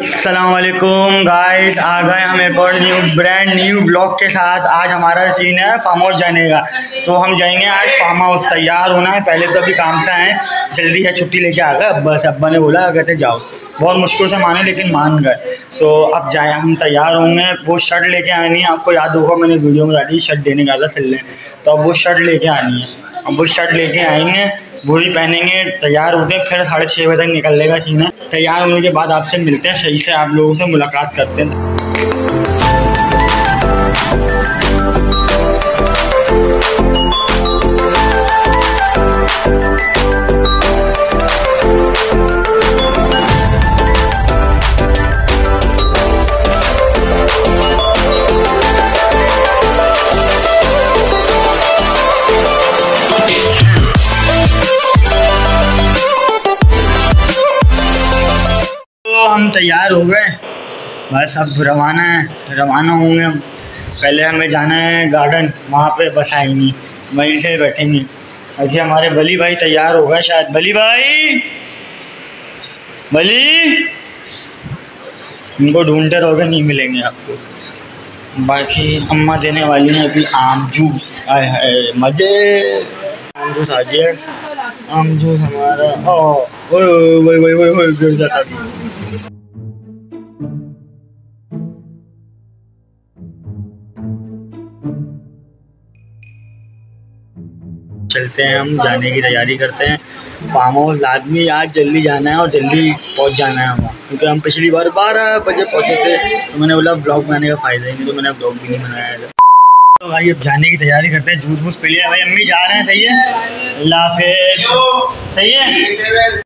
अस्सलामुअलैकुम गाइस, आ गए हम एक और ब्रांड न्यू ब्लॉग के साथ। आज हमारा सीन है फार्म हाउस जाने का। तो हम जाएंगे आज फार्म हाउस। तैयार होना है, पहले तो अभी काम से आए, जल्दी है, छुट्टी लेके आ गए। बस अब्बा ने बोला कहते जाओ, बहुत मुश्किल से माने लेकिन मान गए। तो अब जाए, हम तैयार होंगे। वो शर्ट लेके आनी है, आपको याद होगा मैंने वीडियो में डाली, शर्ट देने का था सिलने, तो अब वो शर्ट लेके आनी है। अब वो शर्ट लेके आएंगे, वही पहनेंगे, तैयार होते हैं, फिर 6:30 बजे तक निकलने का सीन है। तैयार होने के बाद आपसे मिलते हैं, सही से आप लोगों से मुलाकात करते हैं। हम तैयार हो गए, बस अब रवाना होंगे हम। पहले हमें जाना है गार्डन, वहाँ पे बस आएंगी, वहीं से बैठेंगे। अभी हमारे बली भाई तैयार हो गए शायद। बली भाई, बली, इनको ढूंढते रहोगे, नहीं मिलेंगे आपको। बाकी अम्मा देने वाली हैं अभी आम जूस। आए हाय मजे, आम जूस आ गया। आम जूस हमारा गिर जाता। चलते हैं, हम जाने की तैयारी करते हैं फार्म हाउस। आदमी आज जल्दी जाना है और जल्दी पहुंच जाना है वहाँ, क्योंकि हम पिछली बार 12 बजे पहुंचे थे। तो मैंने बोला ब्लॉग बनाने का फ़ायदा ही नहीं, तो मैंने ब्लॉग भी नहीं बनाया था। तो भाई अब जाने की तैयारी करते हैं। जूस वूस पी लिया भाई, अम्मी जा रहे हैं, सही है, अल्लाह हाफिज़, सही है।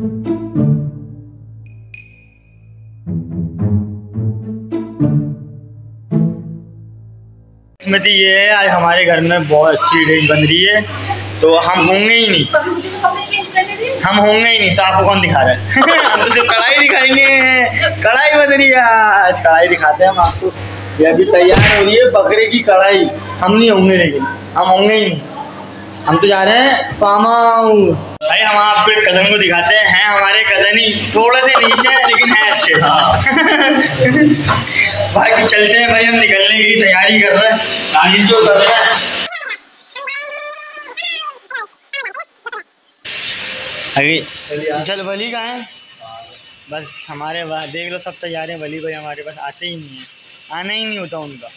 इसमें तो ये है, आज हमारे घर में बहुत अच्छी डिश बन रही है, तो हम होंगे ही नहीं, हम होंगे ही नहीं, तो आपको कौन दिखा रहा है? हम तो सिर्फ कढ़ाई दिखाएंगे, कढ़ाई बन रही है आज, कढ़ाई दिखाते हैं हम आपको। ये अभी तैयार हो रही है बकरे की कढ़ाई। हम नहीं होंगे, लेकिन हम होंगे ही नहीं, हम तो जा रहे हैं फार्म हाउस। भाई हम आपको एक कज़न को दिखाते हैं हमारे कज़न ही, थोड़े से नीचे है लेकिन है अच्छे। भाई चलते हैं भाई, हम निकलने की तैयारी कर रहे हैं, गाड़ी से उतर रहे हैं। अभी चल, वली कहाँ है? बस हमारे देख लो, सब तैयार हैं। वली भाई हमारे पास आते ही नहीं है, आना ही नहीं होता उनका।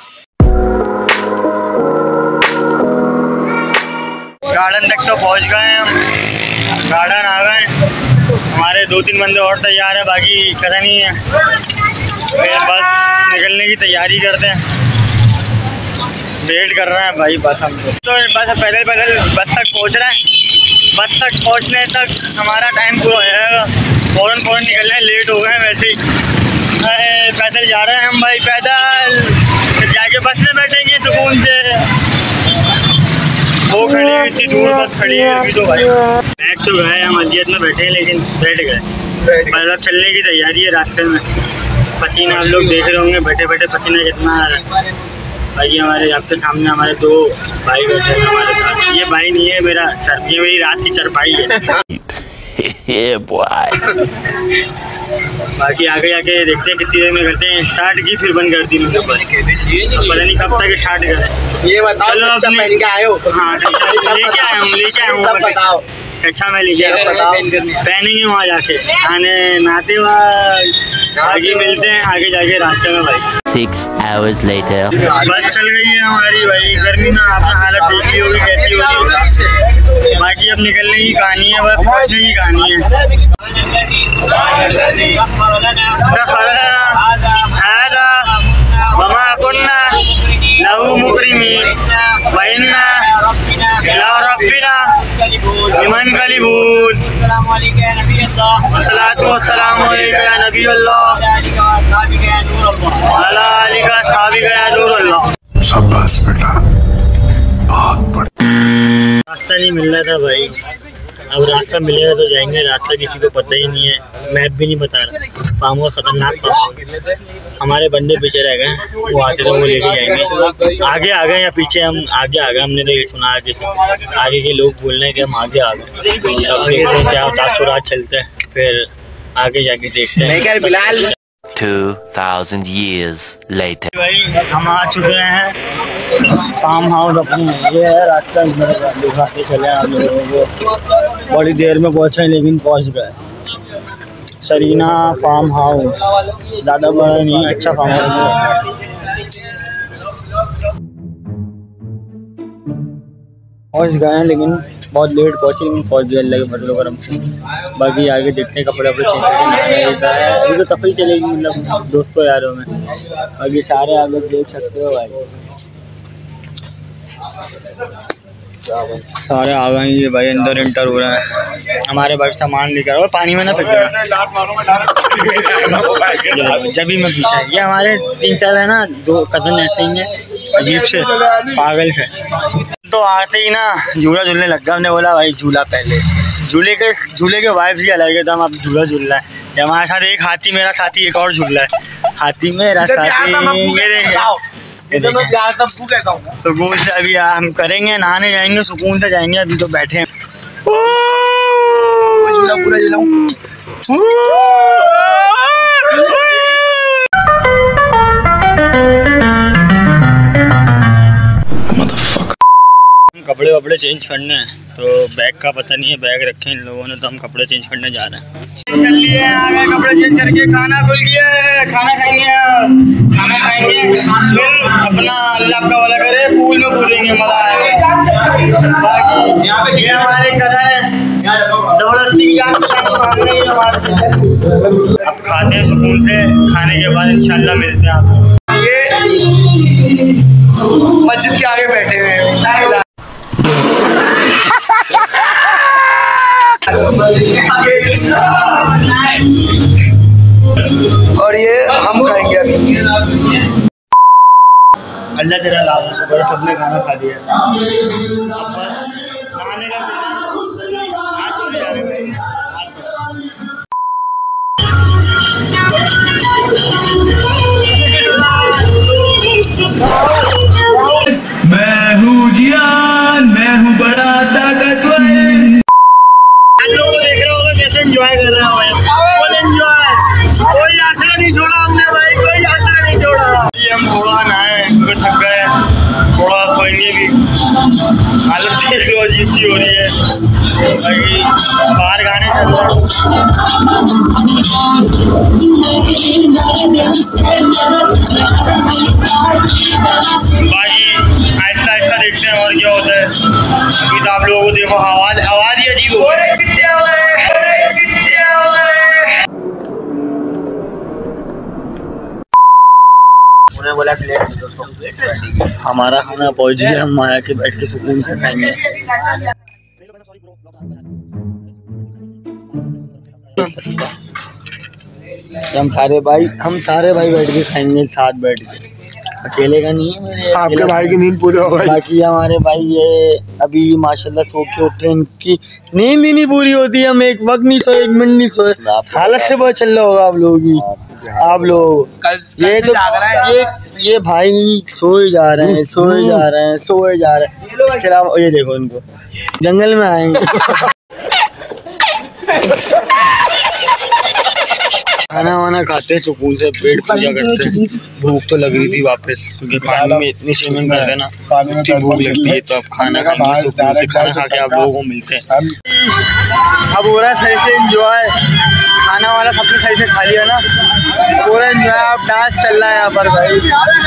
गार्डन तक तो पहुंच गए हम, गार्डन आ गए। हमारे 2-3 बंदे और तैयार हैं, बाकी कज़न ही है। फिर बस निकलने की तैयारी करते हैं, वेट कर रहे हैं भाई। बस हम तो बस पैदल बस तक पहुंच रहे हैं। बस तक पहुंचने तक हमारा टाइम पूरा हो जाएगा। फ़ौरन निकल रहे हैं, लेट हो गए वैसे ही। पैदल जा रहे हैं हम भाई, पैदल। फिर जाके बस में बैठेंगे सुकून से। वो खड़ी है, इतनी दूर बस खड़ी है अभी। तो भाई बैठ तो गए हम, मस्जिद में बैठे, लेकिन बैठ गए। मतलब चलने की तैयारी है। रास्ते में पसीना आप लोग देख रहे होंगे, बैठे बैठे पसीना कितना आ रहा है। भाई हमारे आपके सामने हमारे 2 भाई बैठे हैं हमारे साथ। ये भाई नहीं है मेरा, ये मेरी रात की चरपाई है। बाकी आगे जाके देखते हैं कितनी देर में करते हैं। स्टार्ट की, फिर बंद कर दी मैंने बस। पता नहीं कब तक स्टार्ट करें। ये बताओ, अच्छा पहन के आए हो? हाँ, लेके आया हूँ बताओ। अच्छा मैं लेके आया, पहनेंगे वहाँ जाके, खाने नहाते वक्त। आगे मिलते हैं आगे जाके रास्ते में भाई। 6 hours later बस चल गई है हमारी भाई। गर्मी में आपने हालत देख ली होगी कैसी होगी। बाकी अब निकलने की कहानी है, बस पहुँचने की कहानी है। शाबाश बेटा, बहुत बढ़िया। रास्ता नहीं मिल रहा था भाई, अब रास्ता मिलेगा तो जाएंगे। रास्ता किसी को पता ही नहीं है, मैप भी नहीं बता रहा। फार्म हाउस खतरनाक फार्म। हमारे बंदे पीछे रह गए, वो आते थे, वो लेके जाएंगे। आगे आ गए या पीछे? हम आगे आ गए। हमने तो ये सुना आगे से, आगे के लोग बोल रहे हैं कि हम आगे आ गए। अब देखते हैं क्या तासुरात चलते हैं, फिर आगे जाके देखते हैं। 2000 years later. भाई हम आ चुके हैं फार्म हाउस अपने। ये है रास्ता, दिखाते चले आप लोगों को। बड़ी देर में पहुँचे लेकिन पहुँच गए। सरीना फार्म हाउस ज़्यादा बड़ा नहीं है, अच्छा फार्म हाउस है। पहुँच गए हैं लेकिन बहुत लेट पहुँचे, लेकिन पहुँच गए अल्लाह के फजल करम से। बाकी आगे देखते हैं, कपड़े वपड़े चेंज करके अभी तो सफ़ाई चलेगी, मतलब दोस्तों यारों में। बाकी सारे आप लोग देख सकते हो भाई, सारे आ गए ये भाई, अंदर इंटर हो रहा है। हमारे भाई सामान लेकर और पानी में ना फेंक देना जब भी मैं पीछे। ये हमारे 3-4 है ना, 2 कदम ऐसे ही हैं, अजीब से पागल से। तो आते ही ना झूला झूलने लग गया। हमने बोला भाई झूला पहले, झूले के वाइब्स ही अलग है। तो हम अब झूला झूल रहा है। हमारे साथ एक हाथी, मेरा साथी एक और झूल रहा है। हाथी मेरा साथी, ये सुकून से अभी हम करेंगे, नहाने जाएंगे, सुकून से जाएंगे। अभी तो बैठे हैं। कपड़े वपड़े चेंज करने हैं, तो बैग का पता नहीं है, बैग रखे इन लोगों ने, तो हम कपड़े चेंज करने जा रहे हैं। चल लिए आ गए कपड़े चेंज करके, खाना खुल गया है, खाना खाएंगे, फिर अपना अल्लाह का वाला करे पूल में कूदेंगे, मजा आएगा। ये हमारे कदर है, जबरदस्ती अब खाते हैं सुकून से। खाने के बाद इंशाल्लाह मिलते हैं आपको। ये मस्जिद के आगे बैठे हुए हैं और ये हम खाएंगे अभी। अल्लाह तेरा लाभ शुक्र, सबने खाना खा लिया। नहाने का मैं हूँ जियान, मैं हूँ बड़ा ताकतवर। आप लोगों को देख रहा होगा कैसे एंजॉय कर रहे हैं भाई, फुल एंजॉय। कोई आसरा नहीं छोड़ा हमने भाई, कोई आसरा नहीं छोड़ा। ये हम थोड़ा नहाए क्योंकि थक गए, थोड़ा सोएंगे भी। हालत देख लो अजीब सी हो रही है भाई। बाहर गाने चल रहे हैं। भाई आहिस्ता आहिस्ता देखते हैं और क्या होता है। अभी तो आप लोगों को देखो आवाज ही अजीब हो रही है। बोला हमारा खाना पहुंच गया, हम आया के बैठ के सुकून से खाएंगे। हम सारे भाई बैठ के खाएंगे साथ बैठ के। अकेले का नहीं है मेरे, आपके भाई की नींद पूरी हो गई। बाकी हमारे भाई ये अभी माशाल्लाह सो के उठे, इनकी नींद ही नहीं पूरी होती। हम एक वक्त नहीं सोए, 1 मिनट नहीं सोए। हालत से बहुत चल रहा होगा आप लोगों की। आप लोग ये तो ये भाई सोए जा रहे हैं। इसके अलावा ये देखो इनको जंगल में आएंगे। खाना वाना खाते हैं सुकून से, पेट पूजा करते हैं। भूख तो लग रही थी वापस, क्योंकि पानी में इतनी स्विमिंग कर देना इतनी भूख लगती है। तो अब खाना खाएंगे सुकून से, खाना खा के आप लोगों को मिलते हैं। अब हो रहा है सही से एंजॉय, खाना वाला सबने सही से खा लिया ना, पूरा एंजॉय। अब डांस चल रहा है यहाँ पर भाई।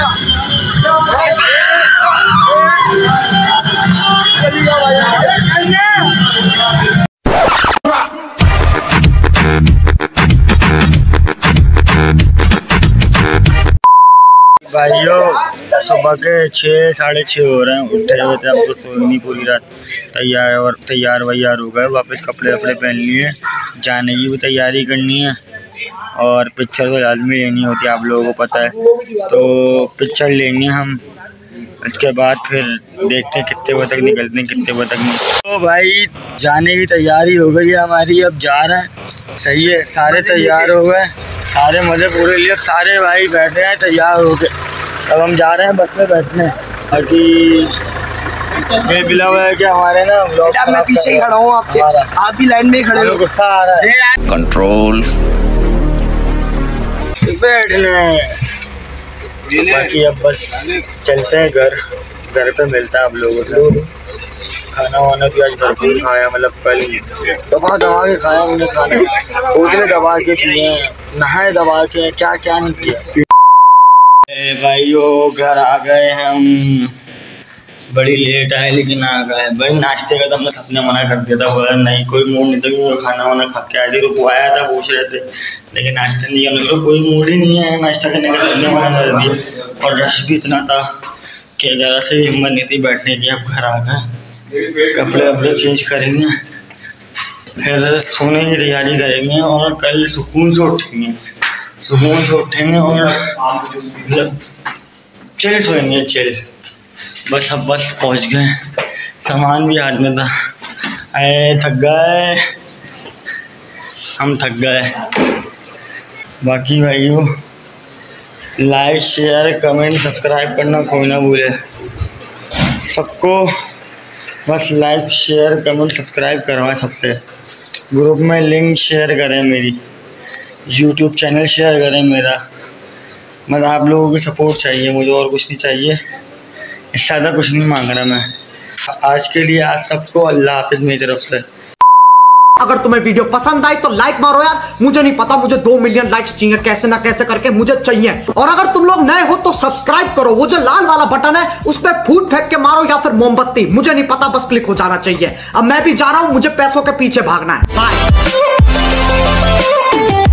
भाइयों सुबह के 6 साढ़े 6 हो रहे हैं, उठे हुए थे। अब तो सोई नहीं पूरी रात, तैयार वैयार हो गए, वापस कपड़े वपड़े पहन लिए, जाने की भी तैयारी करनी है। और पिक्चर तो लाजमी लेनी होती है, आप लोगों को पता है। तो पिक्चर लेंगे हम, इसके बाद फिर देखते हैं कितने बजे तक निकलते हैं, कितने बजे तक नहीं। तो भाई जाने की तैयारी हो गई है हमारी, अब जा रहे हैं। सही है, सारे तैयार हो गए, सारे मज़े पूरे लिए, सारे भाई बैठे हैं तैयार हो के। अब हम जा रहे हैं बस में बैठने। बाकी ये बिला हुआ है कि हमारे ना मैं पीछे ही खड़ा हूँ आपके, आप भी लाइन में ही खड़े हो। गुस्सा आ रहा है, कंट्रोल। बैठने। बाकी अब बस चलते हैं घर पे मिलता है आप लोगों से। खाना वाना भी आज भरपूर खाया, मतलब कल दबा के खाया हमने खाना, बोतलें दबा के पिए, नहाए दबा के, क्या क्या नहीं किया। भाइयों घर आ गए हम, बड़ी लेट आए लेकिन आ गए भाई। नाश्ते का तो हमने सबने मना कर दिया था, बोला नहीं कोई मूड नहीं था क्योंकि खाना वाना खा के आए थे। रुको आया था पूछ रहे थे लेकिन नाश्ता नहीं किया, कोई मूड ही नहीं है नाश्ता करने का, सबने मना कर दिया। और रश भी इतना था कि ज़रा से भी हिम्मत नहीं थी बैठने की। अब घर आ गए, कपड़े वपड़े चेंज करेंगे, फिर सोने की तैयारी करेंगे और कल सुकून से उठेंगे और मतलब चिल सोएंगे चिल। बस अब बस पहुंच गए, सामान भी हाथ में था। अरे हम थक गए। बाकी भाइयों लाइक शेयर कमेंट सब्सक्राइब करना कोई ना भूले। सबको बस लाइक शेयर कमेंट सब्सक्राइब करवाएं सबसे। ग्रुप में लिंक शेयर करें, मेरी यूट्यूब चैनल शेयर करें मेरा। मतलब आप लोगों की सपोर्ट चाहिए मुझे, और कुछ नहीं चाहिए, इससे ज़्यादा कुछ नहीं मांग रहा मैं। आज के लिए आज सबको अल्लाह हाफिज़ मेरी तरफ से। अगर तुम्हें वीडियो पसंद आई तो लाइक मारो यार, मुझे नहीं पता, मुझे 2 मिलियन लाइक्स चाहिए, कैसे ना कैसे करके मुझे चाहिए। और अगर तुम लोग नए हो तो सब्सक्राइब करो, वो जो लाल वाला बटन है उस पर फूट फेंक के मारो या फिर मोमबत्ती, मुझे नहीं पता, बस क्लिक हो जाना चाहिए। अब मैं भी जा रहा हूं, मुझे पैसों के पीछे भागना है। बाय।